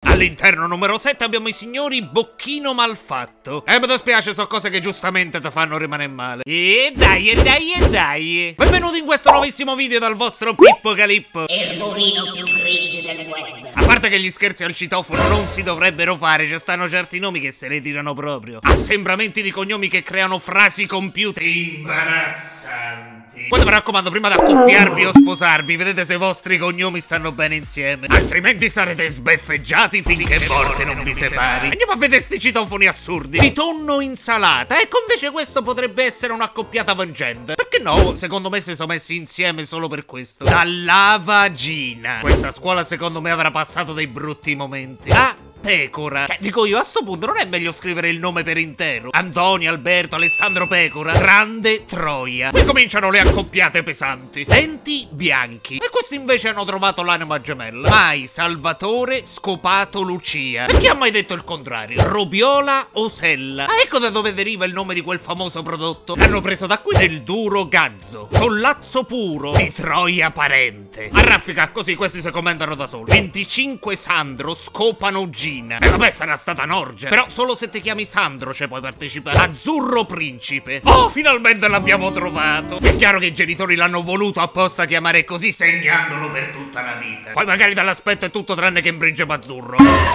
All'interno numero 7 abbiamo i signori Bocchino Malfatto. Mi dispiace, so cose che giustamente ti fanno rimanere male. E dai. Benvenuti in questo nuovissimo video dal vostro Pippo Calippo, il burino più grigio del web. A parte che gli scherzi al citofono non si dovrebbero fare, ci stanno certi nomi che se ne tirano proprio. Assembramenti di cognomi che creano frasi compiute imbarazzanti. Poi mi raccomando, prima di accoppiarvi o sposarvi, vedete se i vostri cognomi stanno bene insieme, altrimenti sarete sbeffeggiati finché morte non vi separi. Andiamo a vedere sti citofoni assurdi. Di tonno insalata. Ecco, invece questo potrebbe essere un'accoppiata vangente. Perché no? Secondo me si sono messi insieme solo per questo. Dalla vagina. Questa scuola secondo me avrà passato dei brutti momenti. Pecora. Cioè, dico io, a sto punto non è meglio scrivere il nome per intero? Antonio, Alberto, Alessandro Pecora, Grande Troia. Qui cominciano le accoppiate pesanti. Denti bianchi. E questi invece hanno trovato l'anima gemella. Mai Salvatore scopato Lucia. E chi ha mai detto il contrario? Robiola Osella. Ecco da dove deriva il nome di quel famoso prodotto. L'hanno preso da qui del duro gazzo. Sollazzo puro di Troia parente. Arraffica, così questi si commentano da soli. 25 Sandro scopano G. Vabbè, sarà stata Norge. Però solo se ti chiami Sandro ci puoi partecipare. Azzurro Principe. Oh, finalmente l'abbiamo trovato. È chiaro che i genitori l'hanno voluto apposta chiamare così, segnandolo per tutta la vita. Poi magari dall'aspetto è tutto tranne che in principe azzurro.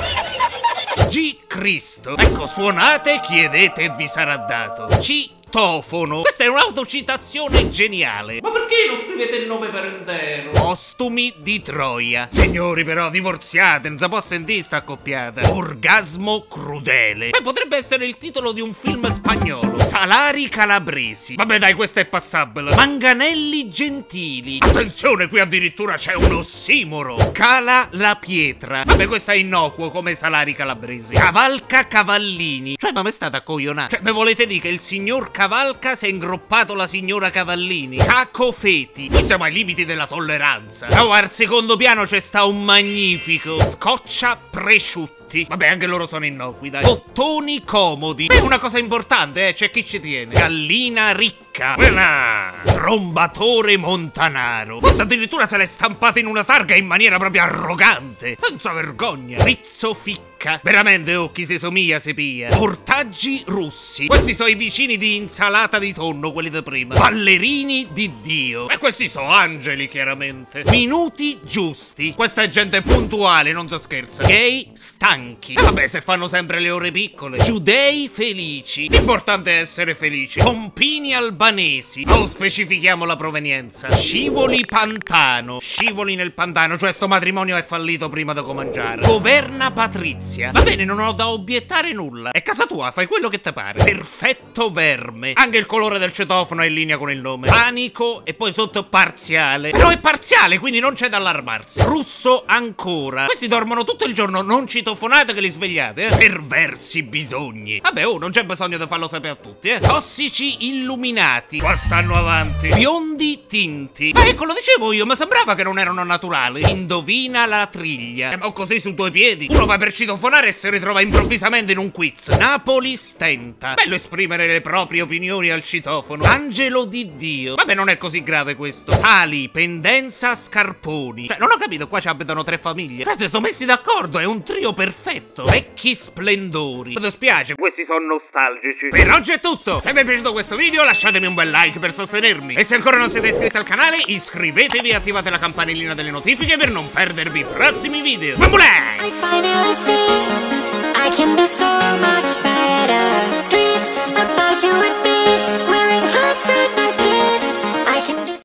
G. Cristo. Ecco, suonate, chiedete e vi sarà dato. Citofono. Questa è un'autocitazione geniale. Ma perché non scrivete il nome per intero? Postumi di Troia. Signori, però, divorziate, non si può sentire sta accoppiata. Orgasmo crudele. Beh, potrebbe essere il titolo di un film spagnolo. Salari calabresi. Vabbè, dai, questa è passabile. Manganelli gentili. Attenzione, qui addirittura c'è un ossimoro. Scala la pietra. Vabbè, questo è innocuo come salari calabresi. Cavalca Cavallini. Cioè, ma me state a coglionare? Cioè, me volete dire che il signor Cavalca si è ingroppato la signora Cavallini? Cacofeti. Qui siamo ai limiti della tolleranza. Oh, al secondo piano c'è sta un magnifico Scoccia Presciutti. Vabbè, anche loro sono innocui, dai. Bottoni comodi. È una cosa importante, c'è chi ci tiene. Gallina ricca. Quella. Trombatore Montanaro. Questa addirittura se l'è stampata in una targa in maniera proprio arrogante. Senza vergogna. Rizzo ficca. Veramente, oh, chi si somiglia si pia. Ortaggi russi. Questi sono i vicini di insalata di tonno, quelli da prima. Ballerini di Dio. E questi sono angeli, chiaramente. Minuti giusti. Questa è gente puntuale, non si scherza. Gay stanchi. E vabbè, se fanno sempre le ore piccole. Giudei felici. L'importante è essere felici. Pompini albanesi. Oh, specifichiamo la provenienza. Scivoli pantano. Scivoli nel pantano, cioè sto matrimonio è fallito prima da cominciare. Governa Patrizia. Va bene, non ho da obiettare nulla. È casa tua, fai quello che ti pare. Perfetto verme. Anche il colore del citofono è in linea con il nome. Panico e poi sotto parziale. Però è parziale, quindi non c'è da allarmarsi. Russo ancora. Questi dormono tutto il giorno, non citofonate che li svegliate, Perversi bisogni. Vabbè, oh, non c'è bisogno di farlo sapere a tutti, Tossici illuminati. Qua stanno avanti. Biondi tinti. Ma ecco, lo dicevo io, mi sembrava che non erano naturali. Indovina la triglia. Ma così su due piedi. Uno va per citofonare e si ritrova improvvisamente in un quiz. Napoli stenta. Bello esprimere le proprie opinioni al citofono. Angelo di Dio. Vabbè, non è così grave questo. Sali, pendenza, scarponi. Cioè, non ho capito, qua ci abitano 3 famiglie. Cioè, se sono messi d'accordo, è un trio perfetto. Vecchi splendori. Mi dispiace, questi sono nostalgici. Per oggi è tutto. Se vi è piaciuto questo video, lasciatemi un bel like per sostenermi. E se ancora non siete iscritti al canale, iscrivetevi e attivate la campanellina delle notifiche per non perdervi i prossimi video. Bambulè!